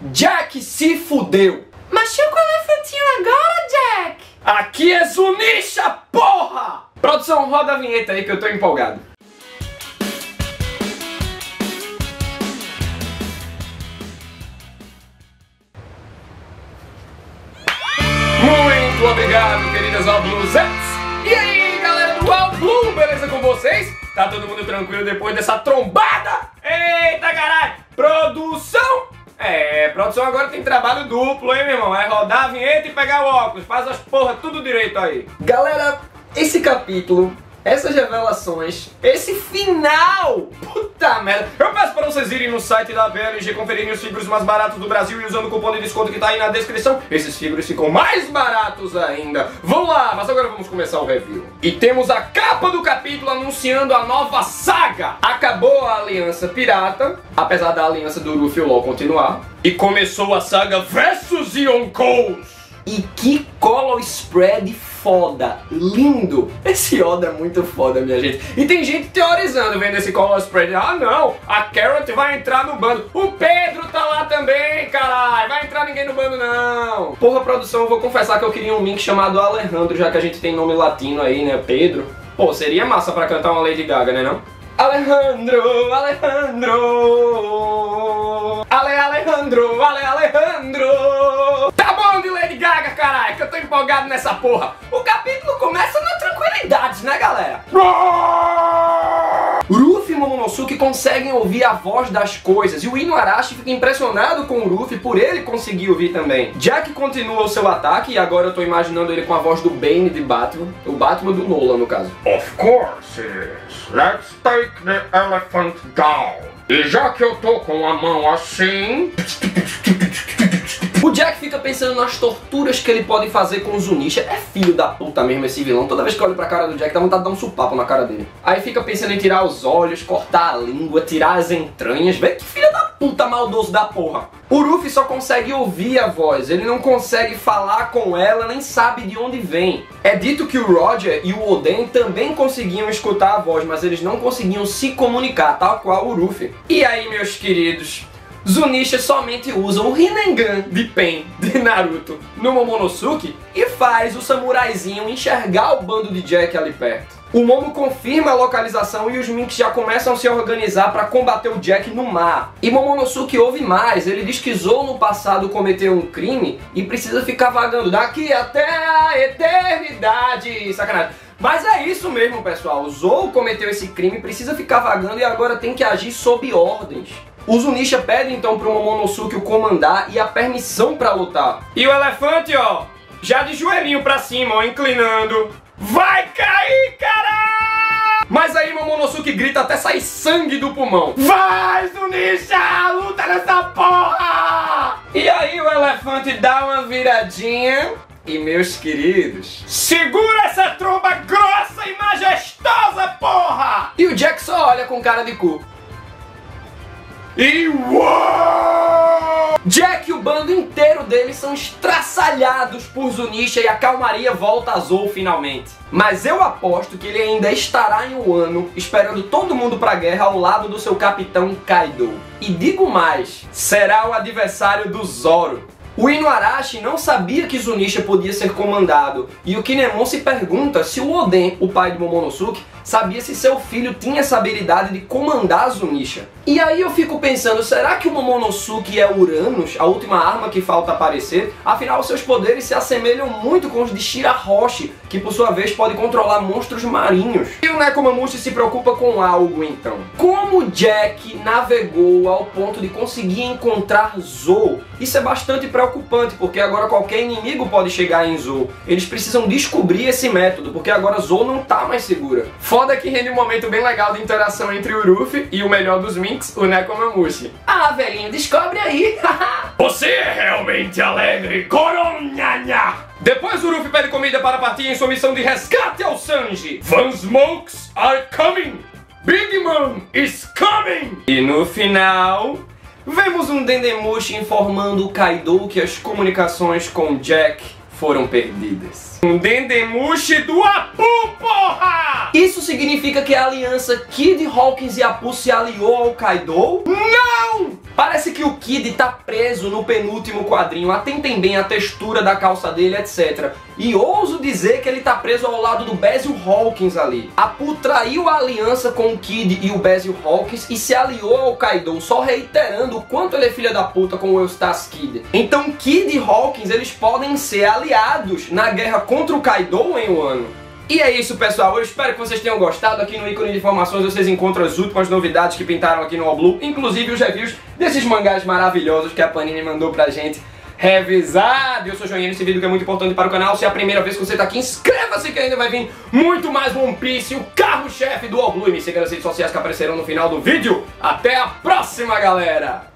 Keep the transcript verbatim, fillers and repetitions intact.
Jack se fudeu. Machuca o elefantinho agora, Jack! Aqui é Zunisha, porra! Produção, roda a vinheta aí que eu tô empolgado. Muito obrigado, queridas All Bluesettes! E aí, galera do All Blue, beleza com vocês? Tá todo mundo tranquilo depois dessa trombada? Eita, caralho! Produção! É, produção agora tem trabalho duplo, hein, meu irmão? É rodar a vinheta e pegar o óculos. Faz as porra tudo direito aí. Galera, esse capítulo, essas revelações, esse final, puta merda. Eu peço para vocês irem no site da B L G conferirem os fibros mais baratos do Brasil e usando o cupom de desconto que tá aí na descrição, esses fibros ficam mais baratos ainda. Vamos lá, mas agora vamos começar o review. E temos a capa do capítulo anunciando a nova saga. Acabou a Aliança Pirata, apesar da aliança do Luffy e o LOL continuar. E começou a saga Versus Yonkous. E que color spread foda, lindo. Esse Oda é muito foda, minha gente. E tem gente teorizando vendo esse color spread. Ah não, a Carrot vai entrar no bando. O Pedro tá lá também, caralho. Vai entrar ninguém no bando não. Porra, produção, eu vou confessar que eu queria um link chamado Alejandro, já que a gente tem nome latino aí, né, Pedro. Pô, seria massa pra cantar uma Lady Gaga, né não? Alejandro, Alejandro, Ale Alejandro, Ale Alejandro. Tá bom de Lady Gaga, caralho, que eu tô empolgado nessa porra. O capítulo começa na tranquilidade, né, galera? Luffy e Momonosuke conseguem ouvir a voz das coisas e o Inuarashi fica impressionado com o Luffy por ele conseguir ouvir também. Jack continua o seu ataque e agora eu tô imaginando ele com a voz do Bane de Batman, o Batman do Nolan no caso. Of course it is. Let's take the elephant down. E já que eu tô com a mão assim... O Jack fica pensando nas torturas que ele pode fazer com o Zunisha. É filho da puta mesmo esse vilão. Toda vez que eu olho pra cara do Jack, dá vontade de dar um supapo na cara dele. Aí fica pensando em tirar os olhos, cortar a língua, tirar as entranhas. Vê que filho da puta maldoso da porra. O Luffy só consegue ouvir a voz. Ele não consegue falar com ela, nem sabe de onde vem. É dito que o Roger e o Oden também conseguiam escutar a voz, mas eles não conseguiam se comunicar, tal qual o Luffy. E aí, meus queridos... Zunisha somente usa o Rinnegan de Pen de Naruto no Momonosuke e faz o samuraizinho enxergar o bando de Jack ali perto. O Momo confirma a localização e os Minks já começam a se organizar para combater o Jack no mar. E Momonosuke ouve mais, ele diz que Zou no passado cometeu um crime e precisa ficar vagando daqui até a eternidade. Sacanagem. Mas é isso mesmo, pessoal. O Zou cometeu esse crime, precisa ficar vagando e agora tem que agir sob ordens. O Zunisha pede então pro Momonosuke o comandar e a permissão pra lutar. E o elefante, ó, já de joelhinho pra cima, ó, inclinando. Vai cair, caralho! Mas aí Momonosuke grita até sair sangue do pulmão. Vai, Zunisha! Luta nessa porra! E aí o elefante dá uma viradinha. E meus queridos, segura essa tromba grossa e majestosa, porra! E o Jack só olha com cara de cu. E uou! Jack e o bando inteiro deles são estraçalhados por Zunisha e a calmaria volta a Zou finalmente. Mas eu aposto que ele ainda estará em Wano esperando todo mundo pra guerra ao lado do seu capitão Kaido. E digo mais, será o adversário do Zoro. O Inuarashi não sabia que Zunisha podia ser comandado, e o Kinemon se pergunta se o Oden, o pai de Momonosuke, sabia se seu filho tinha essa habilidade de comandar Zunisha. E aí eu fico pensando, será que o Momonosuke é Uranus, a última arma que falta aparecer? Afinal, seus poderes se assemelham muito com os de Shirahoshi, que por sua vez pode controlar monstros marinhos. E o Nekomamushi se preocupa com algo então. Como Jack navegou ao ponto de conseguir encontrar Zou? Isso é bastante preocupante, porque agora qualquer inimigo pode chegar em Zou. Eles precisam descobrir esse método, porque agora Zou não tá mais segura. Foda que rende um momento bem legal de interação entre o Luffy e o melhor dos Minks, o Nekomamushi. Ah, velhinho, descobre aí! Você é realmente alegre, coronhanha! Depois o Luffy pede comida para partir em sua missão de resgate ao Sanji. Van Smokes are coming! Big Man is coming! E no final... vemos um Dendemushi informando o Kaido que as comunicações com Jack foram perdidas. Um Dendemushi do Apu, porra! Isso significa que a aliança Kid, Hawkins e Apu se aliou ao Kaido? Não! Parece que o Kid tá preso no penúltimo quadrinho, atentem bem a textura da calça dele, etcétera. E ouso dizer que ele tá preso ao lado do Basil Hawkins ali. Apu traiu a aliança com o Kid e o Basil Hawkins e se aliou ao Kaido, só reiterando o quanto ele é filha da puta com o Eustace Kid. Então Kid e Hawkins, eles podem ser aliados na guerra contra o Kaido em Wano. E é isso, pessoal, eu espero que vocês tenham gostado. Aqui no ícone de informações vocês encontram as últimas novidades que pintaram aqui no All Blue, inclusive os reviews desses mangás maravilhosos que a Panini mandou pra gente revisar. Eu sou o Joinha, esse vídeo que é muito importante para o canal. Se é a primeira vez que você tá aqui, inscreva-se que ainda vai vir muito mais One Piece, o carro-chefe do All Blue. E me siga nas redes sociais que aparecerão no final do vídeo. Até a próxima, galera!